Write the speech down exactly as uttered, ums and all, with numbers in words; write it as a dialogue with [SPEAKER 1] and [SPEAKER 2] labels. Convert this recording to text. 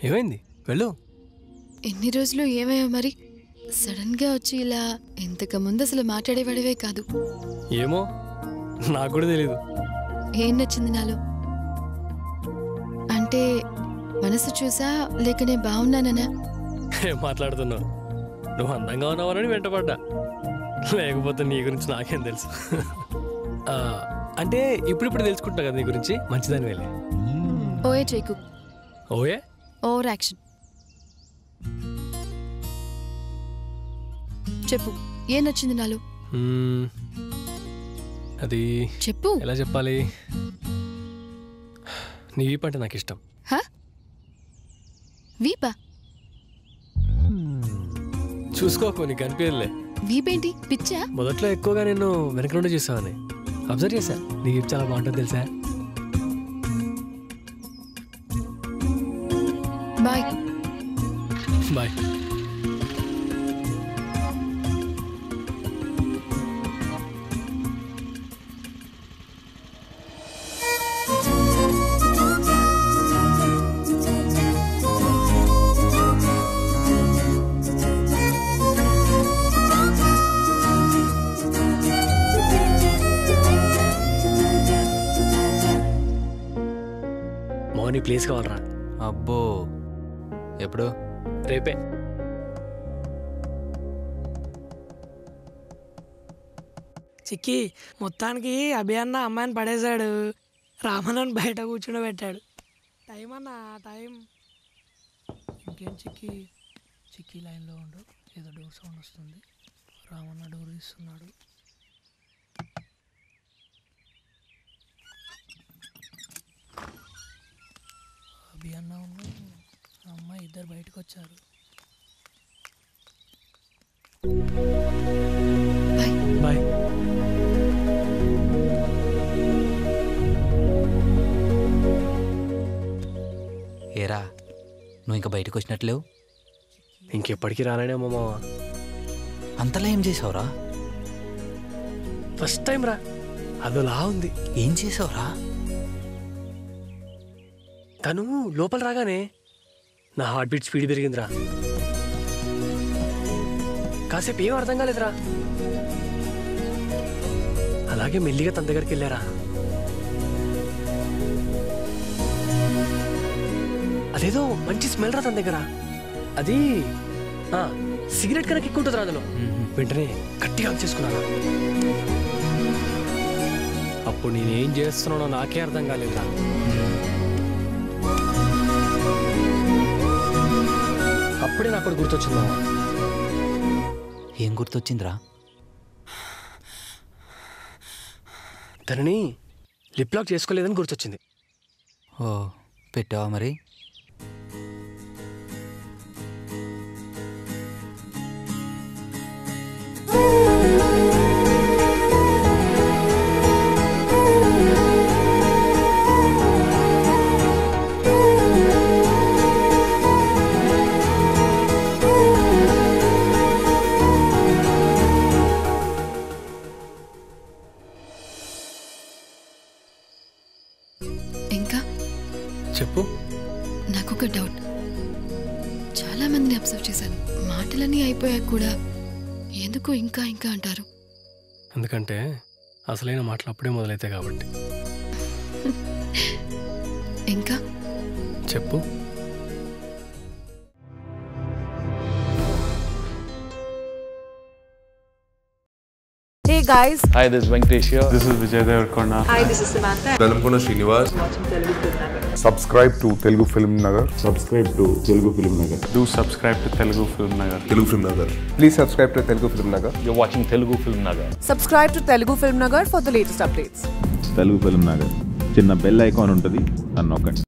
[SPEAKER 1] ఏమైంది? వెళ్ళు.
[SPEAKER 2] ఎన్ని రోజులు ఏమయ్యా మరి? సడన్ గా వచ్చి ఇలా ఇంతకు ముందు అసలు మాట్లాడేవాడివే కాదు.
[SPEAKER 1] ఏమో నాకు కూడా తెలీదు.
[SPEAKER 2] ఏం నచ్చింది నాలో? అంటే మనసు చూసా లేక నేను బాగున్నానా?
[SPEAKER 1] ఏం మాట్లాడుతున్నావు? నువ్వు అందంగా ఉన్నావని వెంటపడ్డా, లేకపోతే నీ గురించి నాకేం తెలుసు. అంటే ఇప్పుడిప్పుడు తెలుసుకుంటా కదా నీ గురించి. మంచిదని వెళ్ళి
[SPEAKER 2] ఓయే చేకు.
[SPEAKER 1] ఓయే
[SPEAKER 2] ఓవర్ యాక్షన్. చెప్పు, ఏం నచ్చింది నాలో?
[SPEAKER 1] అది
[SPEAKER 2] చెప్పు.
[SPEAKER 1] ఎలా చెప్పాలి? నీ వీపు అంటే నాకు ఇష్టం.
[SPEAKER 2] వీపా?
[SPEAKER 1] చూసుకోకు, నీకు కనిపించలే.
[SPEAKER 2] వీపేంటి పిచ్చా?
[SPEAKER 1] మొదట్లో ఎక్కువగా నేను వెనక నుండి చూసావని అబ్జర్వ్ చేశా. నీ వీపు చాలా బాగుంటుంది తెలుసా.
[SPEAKER 2] Bye
[SPEAKER 1] bye. మోని ప్లేస్ కావాలరా?
[SPEAKER 3] అబ్బో, ఎప్పుడు?
[SPEAKER 1] రేపే.
[SPEAKER 4] చిక్కి మొత్తానికి అభియన్న అమ్మాయిని పడేశాడు. రామన్నని బయట కూర్చుని పెట్టాడు. టైం అన్న టైం. ఇంకేం చిక్కి? చిక్కి లైన్లో ఉండు, ఏదో డోర్ సౌండ్ వస్తుంది. రామన్న డోర్ తీస్తున్నాడు. అభియన్న ఉన్న అమ్మాయి ఇద్దరు బయటకు వచ్చారు.
[SPEAKER 1] బాయ్.
[SPEAKER 3] ఏరా, నువ్వు ఇంకా బయటకు వచ్చినట్లేవు?
[SPEAKER 1] ఇంకెప్పటికీ రాలేనే మామ.
[SPEAKER 3] అంతలా ఏం చేసావురా?
[SPEAKER 1] ఫస్ట్ టైం రా, అదోలా ఉంది.
[SPEAKER 3] ఏం చేసావురా?
[SPEAKER 1] తను లోపల రాగానే నా హార్ట్ బీట్ స్పీడ్ పెరిగిందిరా. కాసేపు ఏం అర్థం కాలేదురా. అలాగే మెల్లిగా తన దగ్గరికి వెళ్ళారా. అదేదో మంచి స్మెల్ రా తన దగ్గర. అది సిగరెట్ కనుక ఎక్కువ ఉంటుంది రా అందులో. వెంటనే గట్టిగా ఆన్ చేసుకున్నారా. అప్పుడు నేనేం చేస్తున్నానో నాకే అర్థం కాలేదురా. అప్పుడే నాకు కూడా గుర్తొచ్చిందా.
[SPEAKER 3] ఏం గుర్తొచ్చిందిరా?
[SPEAKER 1] తనని లిప్ లాక్ చేసుకోలేదని గుర్తొచ్చింది.
[SPEAKER 3] ఓ, పెట్టావా మరి?
[SPEAKER 2] ఇంకా
[SPEAKER 1] చెప్పు.
[SPEAKER 2] నాకొక డౌట్. చాలా మందిని అబ్జర్వ్ చేశాను, మాటలన్నీ అయిపోయాక కూడా ఎందుకు ఇంకా ఇంకా అంటారు?
[SPEAKER 1] ఎందుకంటే అసలైన మాటలు అప్పుడే మొదలైతాయి కాబట్టి.
[SPEAKER 2] ఇంకా
[SPEAKER 1] చెప్పు.
[SPEAKER 5] Hey guys.
[SPEAKER 6] Hi, this is Venkatesh here.
[SPEAKER 7] This is Vijay Devarkonda.
[SPEAKER 5] Hi, this is Samantha.
[SPEAKER 8] Velamkona Srinivas.
[SPEAKER 5] Watching Telugu FilmNagar.
[SPEAKER 7] Subscribe to Telugu Film Nagar.
[SPEAKER 8] Subscribe to Telugu Film Nagar.
[SPEAKER 7] Do subscribe to Telugu Film Nagar.
[SPEAKER 8] Telugu Film Nagar.
[SPEAKER 7] Please subscribe to Telugu Film Nagar.
[SPEAKER 6] You're watching Telugu FilmNagar.
[SPEAKER 5] Subscribe to Telugu FilmNagar for the latest updates.
[SPEAKER 9] Telugu film Nagar చిన్న bell icon ఉంటుంది, నన్ను నొక్కండి.